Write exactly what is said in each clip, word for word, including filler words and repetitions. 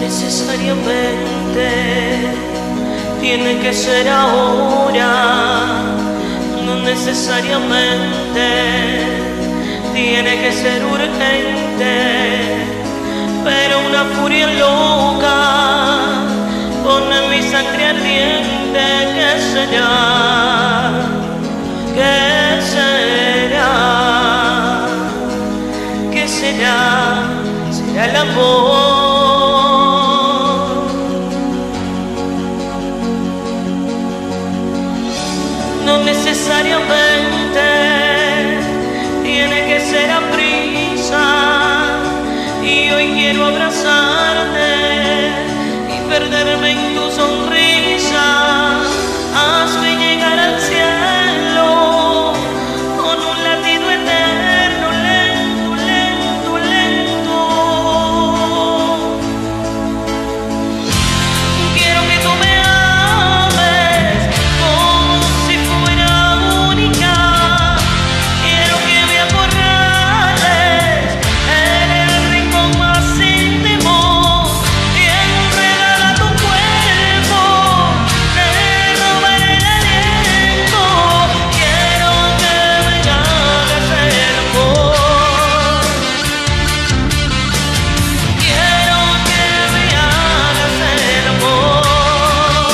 necesariamente tiene que ser ahora, no necesariamente tiene que ser urgente, pero una furia loca pone mi sangre ardiente. ¿Qué será? ¿Qué será? ¿Qué será? ¿Será el amor? No necesariamente tiene que ser a prisa, y hoy quiero abrazarte y perderme en tu sonrisa. Hazme llegar al cielo con un latido eterno, lento, lento, lento. Quiero que tú me ames como si fuera única. Quiero que me acorrales en el rincón más íntimo y enredada tu cuerpo te robaré el aliento. Quiero que me hagas el amor. Quiero que me hagas el amor.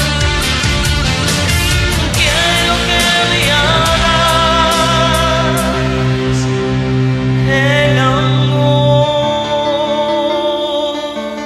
Quiero que me hagas el amor.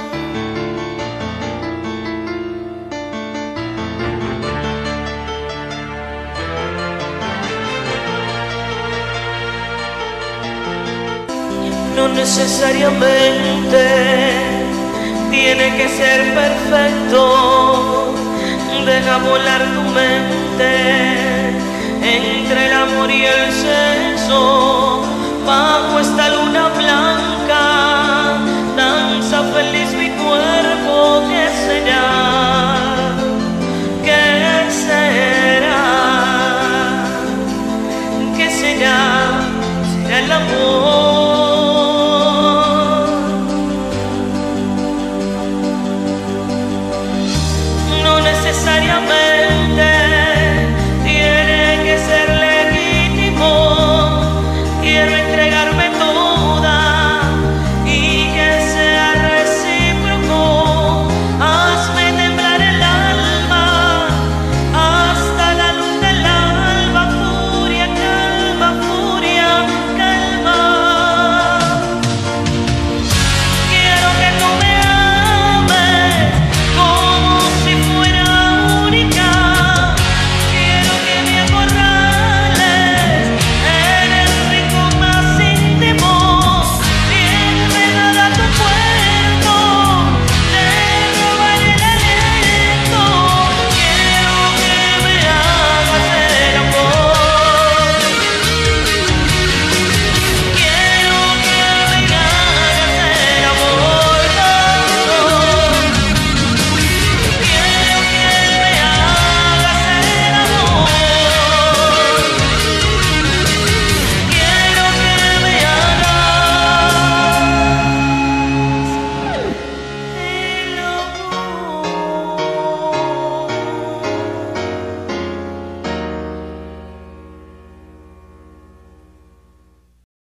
No necesariamente tiene que ser perfecto. Deja volar tu mente entre el amor y el sexo bajo esta luna